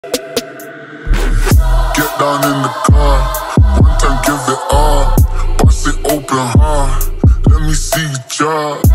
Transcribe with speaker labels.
Speaker 1: Get down in the car, one time give it all. Bust it open hard, let me see you drop.